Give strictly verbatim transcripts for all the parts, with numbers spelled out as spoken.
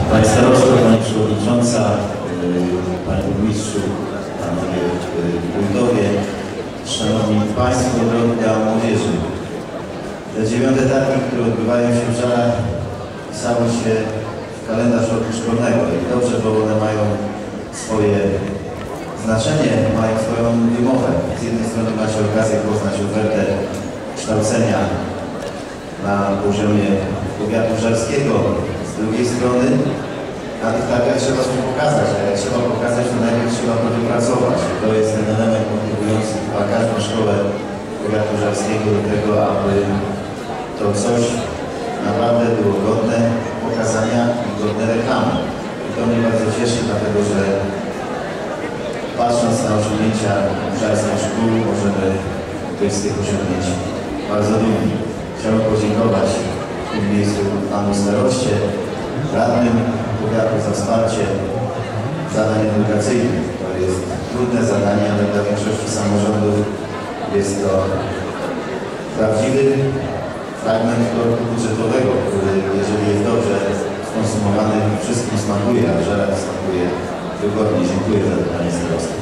Pani Starosto, Pani Przewodnicząca, Panie Burmistrzu, Panowie Wójtowie, Szanowni Państwo, droga młodzieży. Te dziewiąte targi, które odbywają się w Żarach, wpisały się w kalendarz roku szkolnego i dobrze, bo one mają swoje znaczenie, mają swoją wymowę. Z jednej strony macie okazję poznać ofertę kształcenia na poziomie powiatu żarskiego, z drugiej strony na tych targach trzeba się pokazać, a jak trzeba pokazać, to najpierw trzeba to wypracować. To jest ten element motywujący chyba każdą szkołę powiatu żarskiego do tego, aby to coś naprawdę było godne pokazania i godne reklamy. I to mnie bardzo cieszy, dlatego że patrząc na osiągnięcia żarskich szkół, możemy być z tych osiągnięć bardzo dumni. Chciałbym podziękować w tym miejscu panu staroście, radnym powiatu za wsparcie zadań edukacyjnych. To jest trudne zadanie, ale dla większości samorządów jest to prawdziwy fragment korku budżetowego, który, jeżeli jest dobrze skonsumowany, wszystkim smakuje, a w Żarach smakuje wygodnie. Dziękuję za to, panie starosto.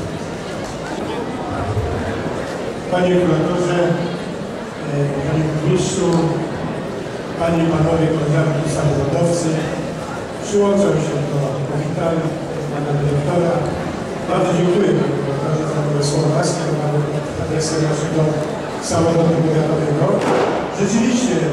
Panie kuratorze, panie burmistrzu, panie i panowie koleżanki samorządowcy, przyłączam się do powitań pana dyrektora. Bardzo dziękuję panie kuratorze za moje słowa łaski do pana adresem naszego samorządu powiatowego. Rzeczywiście e,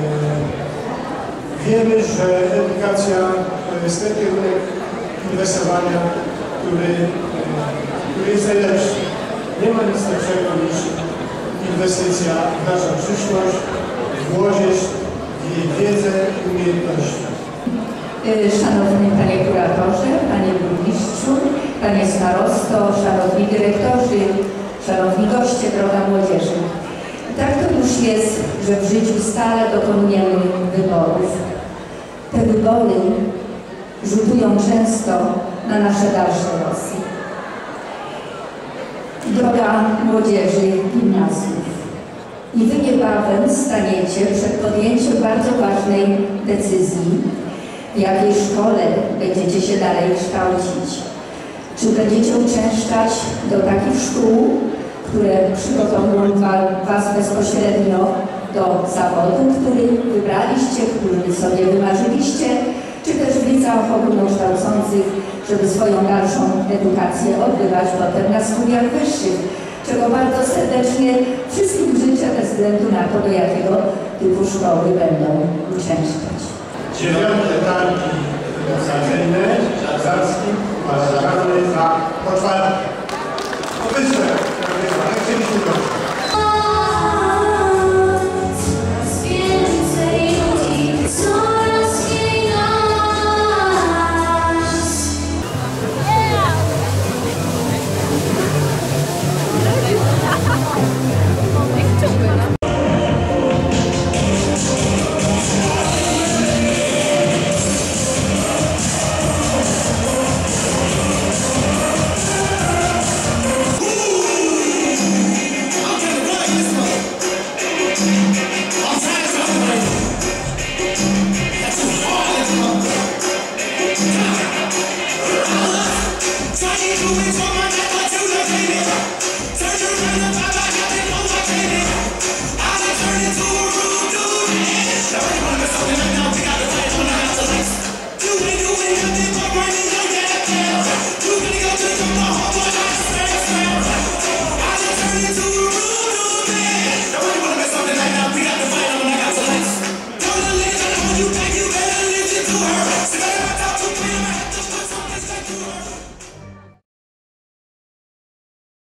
wiemy, że edukacja to jest ten kierunek inwestowania, który, e, który jest najlepszy. Nie ma nic lepszego niż inwestycja w naszą przyszłość, w młodzież, w jej wiedzę i umiejętności. Szanowny Panie Kuratorze, Panie Burmistrzu, Panie Starosto, Szanowni Dyrektorzy, Szanowni Goście, droga młodzieży. Tak to już jest, że w życiu stale dokonujemy wyborów. Te wybory rzutują często na nasze dalsze losy. Droga młodzieży gimnazjów, i Wy niebawem staniecie przed podjęciem bardzo ważnej decyzji, w jakiej szkole będziecie się dalej kształcić. Czy będziecie uczęszczać do takich szkół, które przygotowują Was bezpośrednio do zawodu, który wybraliście, który sobie wymarzyliście, czy też widzę ogólnokształcących, żeby swoją dalszą edukację odbywać potem na studiach wyższych, czego bardzo serdecznie wszystkim życzę bez względu na to, do jakiego typu szkoły będą uczęszczać. Dziewiąte targi edukacyjne w Żarskim uważamy za otwarte. Obecne, jak chcieliśmy to. We got the